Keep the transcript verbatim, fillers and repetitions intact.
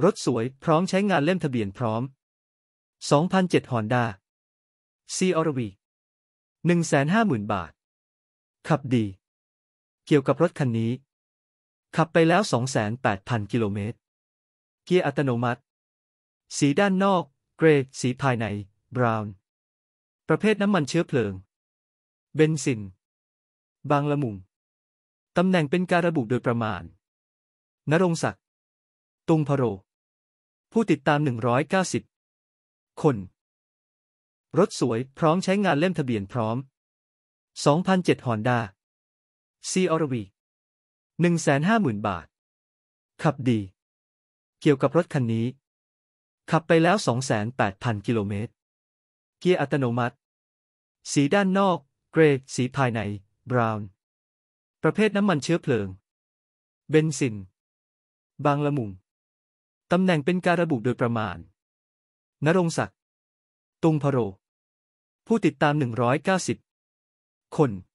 รถสวยพร้อมใช้งานเล่มทะเบียนพร้อม สองพันเจ็ด Honda ซี อาร์ วี หนึ่งแสนห้าหมื่น บาทขับดีเกี่ยวกับรถคันนี้ขับไปแล้ว สองแสนแปดพัน กิโลเมตรเกียร์อัตโนมัติสีด้านนอกเกรย์สีภายในบราวน์ประเภทน้ำมันเชื้อเพลิงเบนซินบางละมุงตำแหน่งเป็นการระบุโดยประมาณณรงค์ศักดิ์ตุงพโรผู้ติดตามหนึ่งร้อยเก้าสิบคนรถสวยพร้อมใช้งานเล่มทะเบียนพร้อม สองพันเจ็ด Honda ซี อาร์ วี หนึ่งแสนห้าหมื่น บาทขับดีเกี่ยวกับรถคันนี้ขับไปแล้ว สองแสนแปดพัน กิโลเมตรเกียร์อัตโนมัติสีด้านนอกเกรย์สีภายในบราวน์ประเภทน้ำมันเชื้อเพลิงเบนซินบางละมุงตำแหน่งเป็นการระบุโดยประมาณณรงค์ศักดิ์ตุงพโรผู้ติดตามหนึ่งร้อยเก้าสิบคน